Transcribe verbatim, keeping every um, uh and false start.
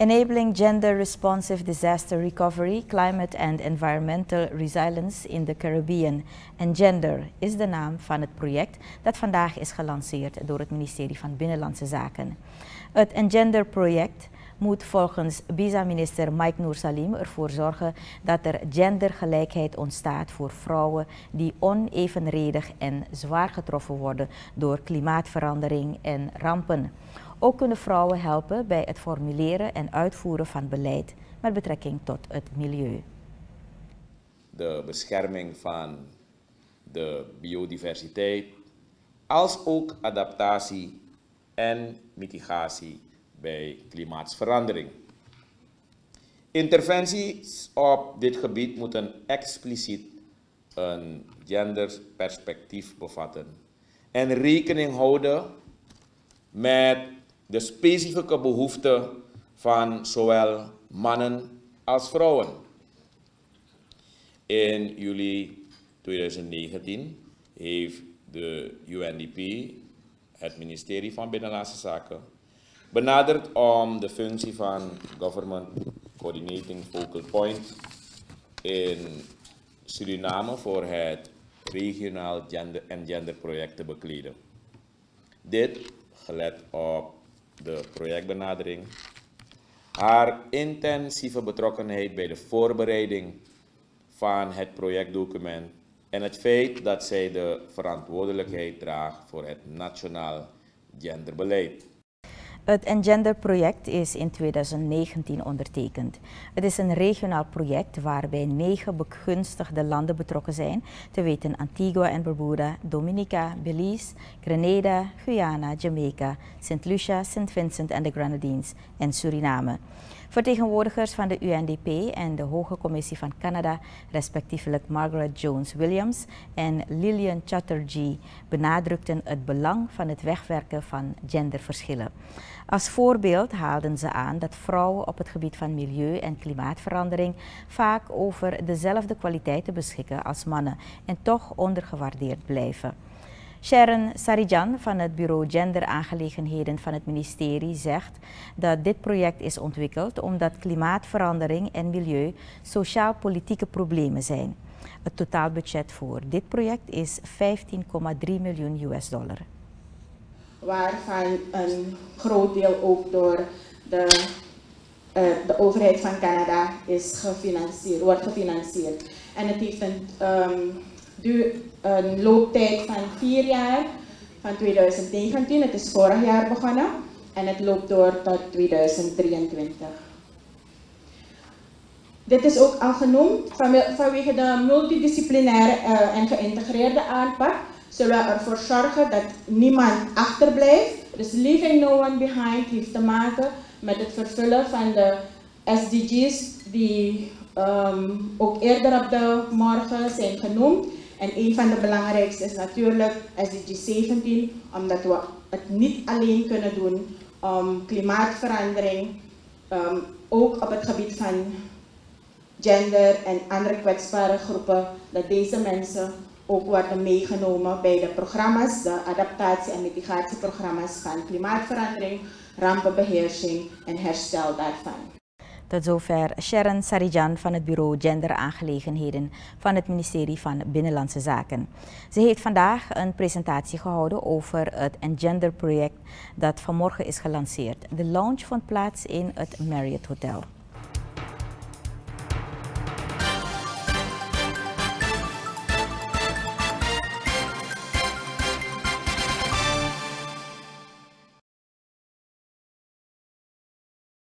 Enabling Gender Responsive Disaster Recovery, Climate and Environmental Resilience in the Caribbean. Engender is de naam van het project dat vandaag is gelanceerd door het ministerie van Binnenlandse Zaken. Het Engender project moet volgens B I S A-minister Mike Noor Salim ervoor zorgen dat er gendergelijkheid ontstaat voor vrouwen die onevenredig en zwaar getroffen worden door klimaatverandering en rampen. Ook kunnen vrouwen helpen bij het formuleren en uitvoeren van beleid met betrekking tot het milieu. De bescherming van de biodiversiteit, als ook adaptatie en mitigatie bij klimaatverandering. Interventies op dit gebied moeten expliciet een genderperspectief bevatten en rekening houden met de specifieke behoeften van zowel mannen als vrouwen. In juli tweeduizend negentien heeft de U N D P, het ministerie van Binnenlandse Zaken, benaderd om de functie van Government Coordinating Focal Point in Suriname voor het regionaal gender en genderproject te bekleden. Dit gelet op de projectbenadering, haar intensieve betrokkenheid bij de voorbereiding van het projectdocument en het feit dat zij de verantwoordelijkheid draagt voor het nationaal genderbeleid. Het Engender-project is in tweeduizend negentien ondertekend. Het is een regionaal project waarbij negen begunstigde landen betrokken zijn, te weten Antigua en Barbuda, Dominica, Belize, Grenada, Guyana, Jamaica, Saint Lucia, Saint Vincent en de Grenadines en Suriname. Vertegenwoordigers van de U N D P en de Hoge Commissie van Canada, respectievelijk Margaret Jones Williams en Lillian Chatterjee, benadrukten het belang van het wegwerken van genderverschillen. Als voorbeeld haalden ze aan dat vrouwen op het gebied van milieu- en klimaatverandering vaak over dezelfde kwaliteiten beschikken als mannen en toch ondergewaardeerd blijven. Sharon Sarijan van het Bureau Genderaangelegenheden van het ministerie zegt dat dit project is ontwikkeld omdat klimaatverandering en milieu sociaal-politieke problemen zijn. Het totaalbudget voor dit project is vijftien komma drie miljoen U S dollar. Waarvan een groot deel ook door de, uh, de overheid van Canada is gefinancierd, wordt gefinancierd. En het heeft een, um, duur, een looptijd van vier jaar, van tweeduizend negentien. Het is vorig jaar begonnen en het loopt door tot tweeduizend drieëntwintig. Dit is ook al genoemd. Vanwege de multidisciplinaire uh, en geïntegreerde aanpak zullen we ervoor zorgen dat niemand achterblijft. Dus leaving no one behind heeft te maken met het vervullen van de S D G's die um, ook eerder op de morgen zijn genoemd. En een van de belangrijkste is natuurlijk S D G zeventien, omdat we het niet alleen kunnen doen om klimaatverandering, um, ook op het gebied van gender en andere kwetsbare groepen, dat deze mensen ook worden meegenomen bij de programma's, de adaptatie- en mitigatieprogramma's van klimaatverandering, rampenbeheersing en herstel daarvan. Tot zover Sharon Sarijan van het Bureau Genderaangelegenheden van het ministerie van Binnenlandse Zaken. Ze heeft vandaag een presentatie gehouden over het Engender-project dat vanmorgen is gelanceerd. De launch vond plaats in het Marriott Hotel.